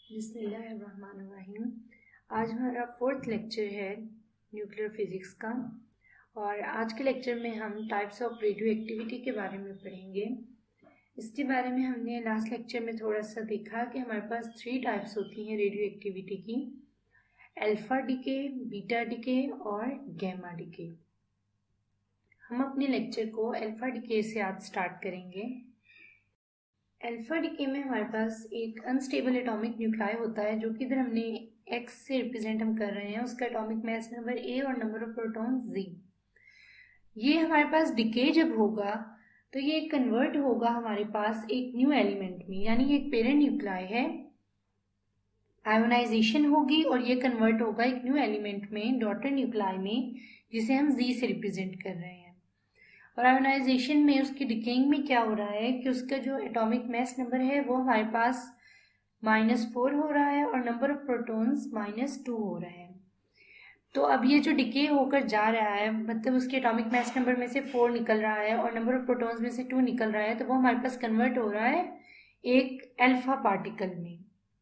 बिस्मिल्लाहिर्रहमानिर्रहीम। आज हमारा 4th लेक्चर है न्यूक्लियर फिजिक्स का और आज के लेक्चर में हम टाइप्स ऑफ रेडियो एक्टिविटी के बारे में पढ़ेंगे। इसके बारे में हमने लास्ट लेक्चर में थोड़ा सा देखा कि हमारे पास 3 टाइप्स होती हैं रेडियो एक्टिविटी की, अल्फा डिके, बीटा डिके और गैमा डिके। हम अपने लेक्चर को अल्फा डिके से आज स्टार्ट करेंगे। अल्फा डिके में हमारे पास एक अनस्टेबल एटॉमिक न्यूक्लियाई होता है जो कि इधर हमने एक्स से रिप्रेजेंट हम कर रहे हैं। उसका एटॉमिक मास नंबर ए और नंबर ऑफ प्रोटॉन जी। ये हमारे पास डिके जब होगा तो ये कन्वर्ट होगा हमारे पास एक न्यू एलिमेंट में, यानी ये एक पेरेंट न्यूक्लियाई है। आयोनाइजेशन होगी और ये कन्वर्ट होगा एक न्यू एलिमेंट में, डॉटर न्यूक्लियाई में, जिसे हम जी से रिप्रेजेंट कर रहे हैं। और आयोनाइजेशन में उसकी डिकेइंग में क्या हो रहा है कि उसका जो एटॉमिक मास नंबर है वो हमारे पास -4 हो रहा है और नंबर ऑफ प्रोटॉन्स -2 हो रहे हैं। तो अब ये जो डिके होकर जा रहा है, मतलब उसके एटॉमिक मास नंबर में से 4 निकल रहा है और नंबर ऑफ प्रोटॉन्स में से 2 निकल रहा है, तो वो हमारे पास कन्वर्ट हो रहा है एक अल्फा पार्टिकल में।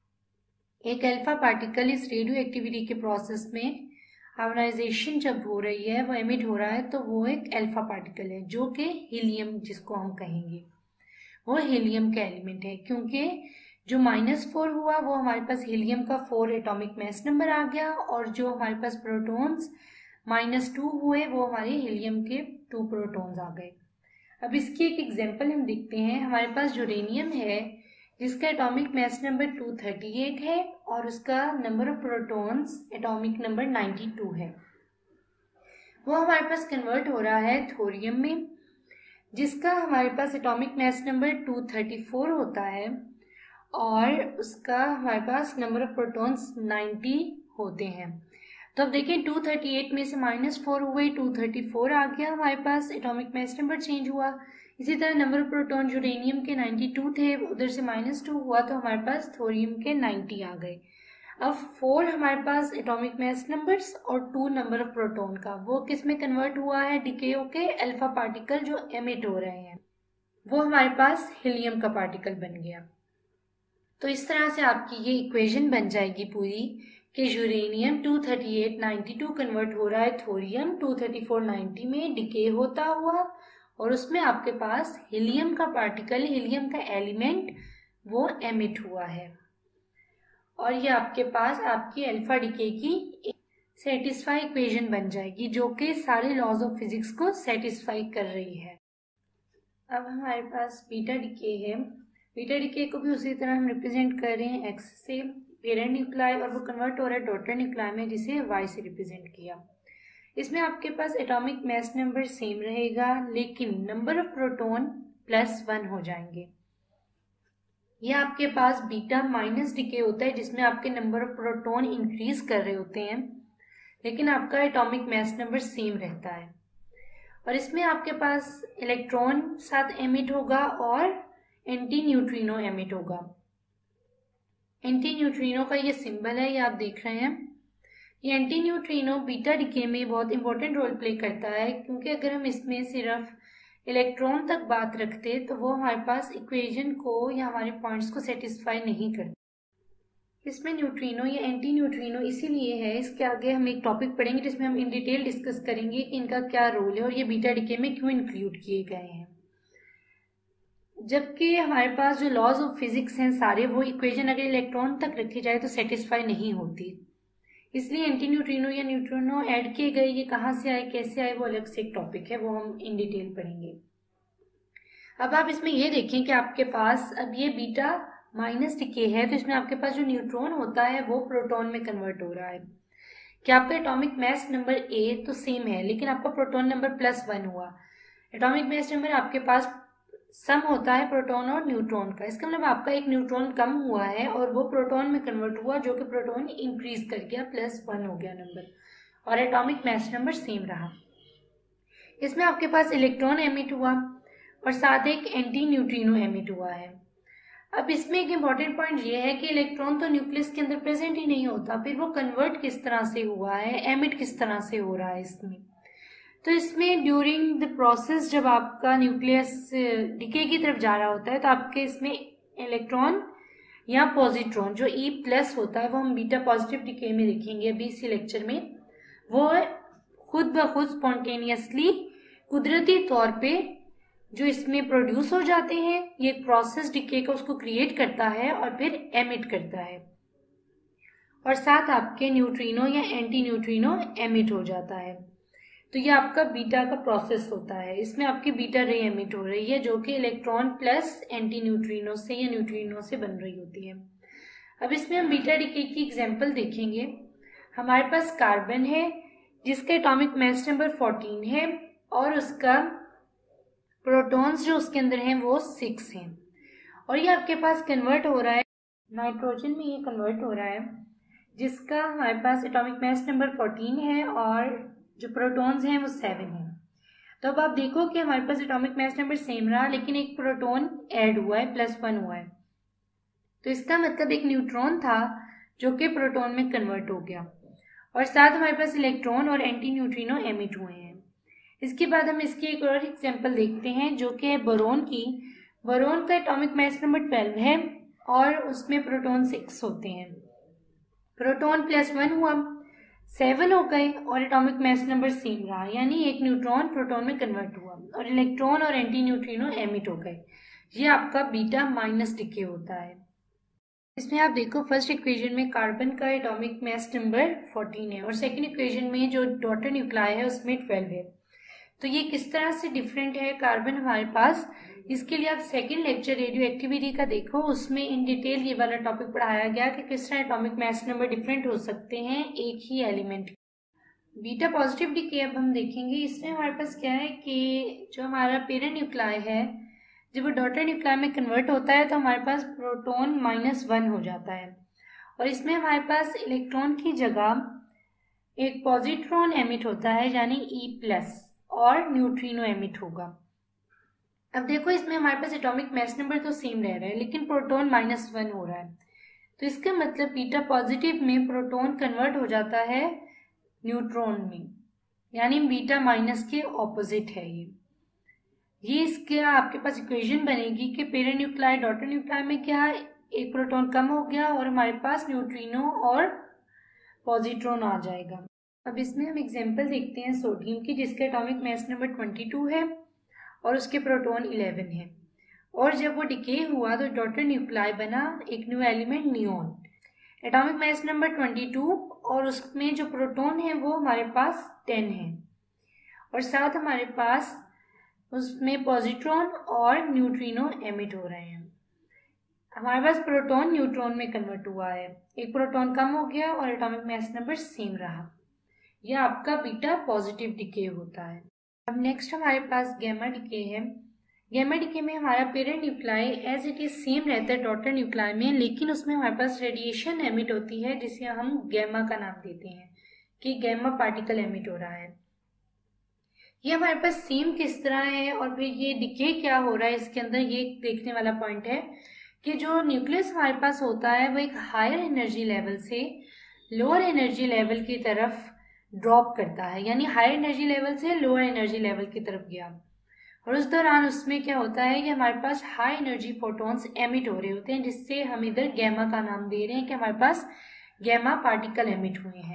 एक अल्फा पार्टिकल इस रेडियो एक्टिविटी के प्रोसेस में आयोनाइजेशन जब हो रही है, वो एमिट हो रहा है, तो वो एक अल्फा पार्टिकल है जो कि हीलियम जिसको हम कहेंगे, वो हीलियम का एलिमेंट है। क्योंकि जो -4 हुआ वो हमारे पास हीलियम का 4 एटॉमिक मास नंबर आ गया और जो हमारे पास प्रोटॉन्स -2 हुए वो हमारे हीलियम के 2 प्रोटॉन्स आ गए। अब इसकी एक एग्जांपल हम देखते हैं। हमारे पास यूरेनियम है जिसका एटॉमिक मास नंबर 238 है और उसका number of protons atomic number 92 है। वो हमारे पास कन्वर्ट हो रहा है थोरियम में, जिसका हमारे पास एटॉमिक मास नंबर 234 होता है और उसका हमारे पास नंबर ऑफ प्रोटॉन्स 90 होते हैं। तो अब देखिए 238 में से -4 हुए, 234 आ गया, हमारे पास एटॉमिक मास नंबर चेंज हुआ। इसी तरह नंबर ऑफ प्रोटॉन यूरेनियम के 92 थे, उधर से -2 हुआ तो हमारे पास थोरियम के 90 आ गए। अब 4 हमारे पास एटॉमिक मास नंबर्स और 2 नंबर ऑफ प्रोटॉन का, वो किस में कन्वर्ट हुआ है? डिके होके अल्फा पार्टिकल जो एमिट हो रहे हैं, वो हमारे पास हीलियम का पार्टिकल बन गया। तो इस तरह से आपकी ये इक्वेशन बन जाएगी पूरी कि यूरेनियम 238 92 कन्वर्ट हो रहा है थोरियम 234 90 में डिके होता हुआ, और उसमें आपके पास हीलियम का पार्टिकल, हीलियम का एलिमेंट वो एमिट हुआ है। और ये आपके पास आपकी अल्फा डिके की सेटिस्फाई इक्वेशन बन जाएगी जो कि सारे लॉज ऑफ फिजिक्स को सेटिस्फाई कर रही है। अब हमारे पास बीटा डिके है। बीटा डिके को भी उसी तरह हम रिप्रेजेंट कर रहे हैं एक्स से, पेरेंट न्यूक्लियाई, और वो कन्वर्ट हो रहा है डॉटर न्यूक्लियाई में जिसे वाई से रिप्रेजेंट किया। इसमें आपके पास एटॉमिक मास नंबर सेम रहेगा लेकिन नंबर ऑफ प्रोटॉन +1 हो जाएंगे। ये आपके पास बीटा माइनस डिके होता है जिसमें आपके नंबर ऑफ प्रोटॉन इंक्रीज कर रहे होते हैं लेकिन आपका एटॉमिक मास नंबर सेम रहता है। और इसमें आपके पास इलेक्ट्रॉन साथ एमिट होगा और एंटी न्यूट्रिनो एमिट होगा। एंटी न्यूट्रिनो का ये सिंबल है, ये आप देख रहे हैं। ये एंटी न्यूट्रिनो बीटा डिके में बहुत इंपॉर्टेंट रोल प्ले करता है, क्योंकि अगर हम इसमें सिर्फ इलेक्ट्रॉन तक बात रखते तो वो हमारे पास इक्वेशन को या हमारे पॉइंट्स को सेटिस्फाई नहीं करते। इसमें न्यूट्रिनो या एंटी न्यूट्रिनो इसीलिए है, इसके आगे हम एक टॉपिक पढ़ेंगे जिसमें हम इन डिटेल डिस्कस करेंगे कि इनका क्या रोल है और ये बीटा डिके में क्यों इंक्लूड किए गए हैं। जबकि हमारे पास जो लॉज ऑफ फिजिक्स हैं सारे, वो इक्वेशन अगर इलेक्ट्रॉन तक रखी जाए तो सेटिस्फाई नहीं होती, इसलिए एंटी न्यूट्रिनो या न्यूट्रिनो ऐड किए गए। ये कहाँ से आए, कैसे आए, वो अलग से एक टॉपिक है, वो हम इन डिटेल पढ़ेंगे। अब आप इसमें ये देखें कि आपके पास अब ये बीटा माइनस डिके है, तो इसमें आपके पास जो न्यूट्रॉन होता है वो प्रोटॉन में कन्वर्ट हो रहा है। कि आपका एटॉमिक मास नंबर ए तो सेम है लेकिन आपका प्रोटॉन नंबर +1 हुआ। एटॉमिक मास नंबर आपके पास सम होता है प्रोटॉन और न्यूट्रॉन का, इसका मतलब आपका एक न्यूट्रॉन कम हुआ है और वो प्रोटॉन में कन्वर्ट हुआ, जो कि प्रोटॉन इंक्रीज कर गया, +1 हो गया नंबर, और एटॉमिक मास नंबर सेम रहा। इसमें आपके पास इलेक्ट्रॉन एमिट हुआ और साथ एक एंटी न्यूट्रिनो एमिट हुआ है। अब इसमें एक इम्पॉर्टेंट पॉइंट ये है कि इलेक्ट्रॉन तो न्यूक्लियस के अंदर प्रेजेंट ही नहीं होता, फिर वो कन्वर्ट किस तरह से हुआ है, एमिट किस तरह से हो रहा है इसमें। तो इसमें ड्यूरिंग द प्रोसेस जब आपका न्यूक्लियस डिके की तरफ जा रहा होता है तो आपके इसमें इलेक्ट्रॉन या पॉजिट्रॉन जो E+ होता है, वो हम बीटा पॉजिटिव डिके में देखेंगे अभी इसी लेक्चर में, वो खुद ब खुद स्पॉन्टेनियसली कुदरती तौर पे जो इसमें प्रोड्यूस हो जाते हैं, ये एक प्रोसेस डिके का उसको क्रिएट करता है और फिर एमिट करता है, और साथ आपके न्यूट्रिनो या एंटी न्यूट्रिनो एमिट हो जाता है। तो ये आपका बीटा का प्रोसेस होता है। इसमें आपकी बीटा रे एमिट हो रही है जो कि इलेक्ट्रॉन प्लस एंटी न्यूट्रिनो से या न्यूट्रिनो से बन रही होती है। अब इसमें हम बीटा डिके की एग्जांपल देखेंगे। हमारे पास कार्बन है जिसका एटॉमिक मास नंबर 14 है और उसका प्रोटॉन्स जो उसके अंदर हैं वो 6 हैं, और ये आपके पास कन्वर्ट हो रहा है नाइट्रोजन में, ये कन्वर्ट हो रहा है जिसका हमारे पास एटॉमिक मास नंबर 14 है और जो प्रोटॉन्स हैं वो 7 हैं। तो अब आप देखो कि हमारे पास एटॉमिक मास नंबर सेम रहा, लेकिन एक प्रोटॉन ऐड हुआ है, +1 हुआ है, तो इसका मतलब एक न्यूट्रॉन था जो कि प्रोटॉन में कन्वर्ट हो गया, और साथ हमारे पास इलेक्ट्रॉन और एंटी न्यूट्रिनो एमिट हुए हैं। इसके बाद हम इसकी एक और एग्जांपल देखते हैं जो कि है बोरोन की। बोरोन का एटॉमिक मास नंबर 12 है और उसमें प्रोटॉन 6 होते हैं। प्रोटॉन +1 हुआ, 7 हो गए और एटॉमिक मास नंबर सेम रहा, यानी एक न्यूट्रॉन प्रोटॉन में कन्वर्ट हुआ और इलेक्ट्रॉन और एंटी न्यूट्रिनो एमिट हो गए। ये आपका बीटा माइनस डिके होता है। इसमें आप देखो फर्स्ट इक्वेशन में कार्बन का एटॉमिक मास नंबर 14 है और सेकंड इक्वेशन में जो डॉटर न्यूक्लाई है उसमें 12 है। तो ये किस तरह से डिफरेंट है कार्बन हमारे पास, इसके लिए आप सेकंड लेक्चर रेडियो एक्टिविटी का देखो, उसमें इन डिटेल ये वाला टॉपिक पढ़ाया गया कि किस तरह एटॉमिक मास नंबर डिफरेंट हो सकते हैं एक ही एलिमेंट। बीटा पॉजिटिव डिके अब हम देखेंगे। इसमें हमारे पास क्या है कि जो हमारा पेरेंट न्यूक्लाई है जब वो डॉटर न्यूक्लाई में कन्वर्ट होता है तो हमारे पास प्रोटॉन -1 हो जाता है, और इसमें हमारे पास इलेक्ट्रॉन की जगह एक पॉजिट्रॉन एमिट होता है यानी E+ और न्यूट्रिनो एमिट होगा। अब देखो इसमें हमारे पास एटॉमिक मास नंबर तो सेम रह रहा है लेकिन प्रोटॉन -1 हो रहा है, तो इसका मतलब बीटा पॉजिटिव में प्रोटॉन कन्वर्ट हो जाता है न्यूट्रॉन में, यानी बीटा माइनस के ऑपोजिट है ये इसके आपके पास इक्वेशन बनेगी कि पेरेंट न्यूक्लाई डॉटर न्यूक्लाई में क्या एक प्रोटॉन कम हो गया और हमारे पास न्यूट्रिनो और पॉजिट्रॉन आ जाएगा। अब इसमें हम एग्जांपल देखते हैं सोडियम की जिसका एटॉमिक मास नंबर 22 है और उसके प्रोटॉन 11 है, और जब वो डिके हुआ तो डॉटर न्यूक्लाई बना एक new element neon, atomic mass number 22 और उसमें जो प्रोटॉन है वो हमारे पास 10 है, और साथ हमारे पास उसमें पॉजिट्रॉन और न्यूट्रिनो एमिट हो रहे हैं। हमारे पास प्रोटॉन न्यूट्रॉन में कन्वर्ट हुआ है, एक प्रोटॉन कम हो गया और एटॉमिक मास नंबर सेम रहा। यह आपका बीटा पॉजिटिव डिके होता है। अब नेक्स्ट हमारे पास गैमा डिके है। गैमा डिके में हमारा parent nuclei as it is same रहता है डॉटर न्यूक्लाई में, लेकिन उसमें हमारे पास रेडिएशन एमिट होती है जिसे हम गैमा का नाम देते हैं कि गैमा पार्टिकल एमिट हो रहा है। ये हमारे पास सेम किस तरह है और फिर ये डिके क्या हो रहा है इसके अंदर, ये देखने वाला पॉइंट है कि जो न्यूक्लियस हमारे पास होता है वो एक हायर एनर्जी लेवल से लोअर एनर्जी लेवल की तरफ ड्रॉप करता है, यानी हायर एनर्जी लेवल से लोअर एनर्जी लेवल की तरफ गया, और उस दौरान उसमें क्या होता है कि हमारे पास हाई एनर्जी फोटॉन्स एमिट हो रहे होते हैं, जिससे हम इधर गैमा का नाम दे रहे हैं कि हमारे पास गैमा पार्टिकल एमिट हुए हैं।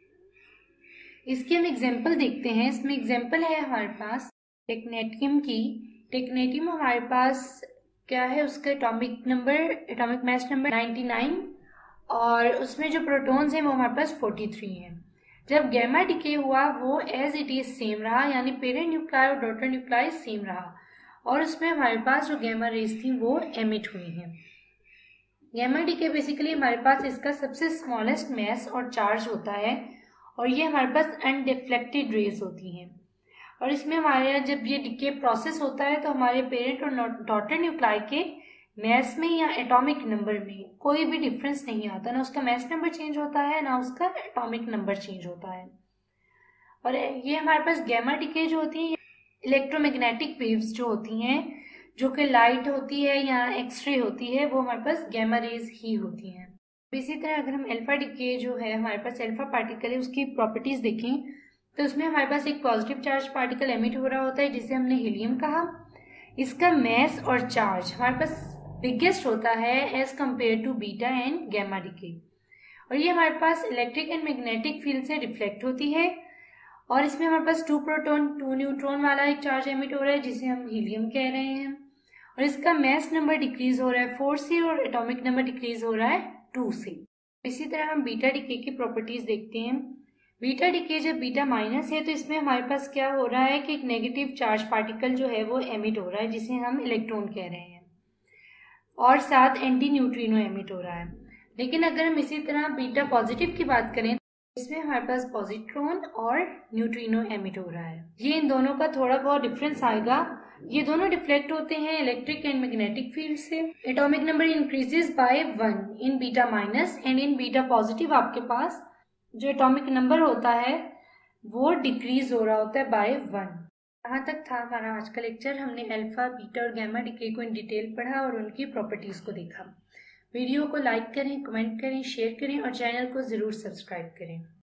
इसकी हम एग्जाम्पल देखते हैं। इसमें एग्जाम्पल है हमारे पास टेक्नेटियम की। टेक्नेटियम हमारे पास क्या है, उसका एटॉमिक मास नंबर 99 और उसमें जो प्रोटॉन्स हैं वो हमारे पास 43 हैं। जब गैमा डिके हुआ वो एज इट इज सेम रहा, यानी पेरेंट न्यूक्लाई और डॉटर न्यूक्लाई सेम रहा, और उसमें हमारे पास जो गैमा रेज थी वो एमिट हुई हैं। गैमा डिके बेसिकली हमारे पास इसका सबसे स्मॉलेस्ट मास और चार्ज होता है, और ये हमारे पास अनडिफ्लेक्टेड रेज होती हैं, और इसमें हमारे जब ये डिके प्रोसेस होता है तो हमारे पेरेंट और डॉटर न्यूक्लाई के मास में या एटॉमिक नंबर में कोई भी डिफरेंस नहीं आता, ना उसका मास नंबर चेंज होता है ना उसका एटॉमिक नंबर चेंज होता है। और ये हमारे पास गैमा डिके जो होती है इलेक्ट्रोमैग्नेटिक वेव्स जो होती हैं, जो कि लाइट होती है या एक्सरे होती है, वो हमारे पास गैमा रेज ही होती हैं। इसी तरह अगर हम अल्फा डिके जो है हमारे पास अल्फा पार्टिकल है उसकी प्रॉपर्टीज देखें तो उसमें हमारे पास एक पॉजिटिव चार्ज पार्टिकल एमिट हो रहा होता है जिसे हमने हीलियम कहा। इसका मास और चार्ज हमारे पास बिगेस्ट होता है as compare to beta and gamma decay. और ये हमारे पास इलेक्ट्रिक एंड मैग्नेटिक फील्ड से रिफ्लेक्ट होती है और इसमें हमारे पास 2 प्रोटॉन 2 न्यूट्रॉन वाला एक चार्ज एमिट हो रहा है जिसे हम हीलियम कह रहे हैं और इसका मास नंबर डिक्रीज हो रहा है 4 से और एटॉमिक नंबर डिक्रीज हो रहा है 2 से। इसी तरह हम बीटा डिके की प्रॉपर्टीज देखते हैं। बीटा डिके जब बीटा माइनस है तो इसमें हमारे पास क्या हो रहा है कि एक नेगेटिव चार्ज पार्टिकल जो है वो एमिट हो रहा है जिसे हम इलेक्ट्रॉन कह रहे हैं और साथ एंटी न्यूट्रिनो एमिट हो रहा है। लेकिन अगर हम इसी तरह बीटा पॉजिटिव की बात करें तो इसमें हमारे पास पॉजिट्रॉन और न्यूट्रिनो एमिट हो रहा है। ये इन दोनों का थोड़ा बहुत डिफरेंस आएगा। ये दोनों डिफ्लेक्ट होते हैं इलेक्ट्रिक एंड मैग्नेटिक फील्ड से। Atomic number increases by 1 in beta minus and in beta positive आपके पास जो एटॉमिक नंबर होता है वो डिक्रीज हो रहा होता है बाय 1। यहाँ तक था हमारा आज का लेक्चर। हमने अल्फा, बीटा और गैमा डिके को इन डिटेल पढ़ा और उनकी प्रॉपर्टीज को देखा। वीडियो को लाइक करें, कमेंट करें, शेयर करें और चैनल को जरूर सब्सक्राइब करें।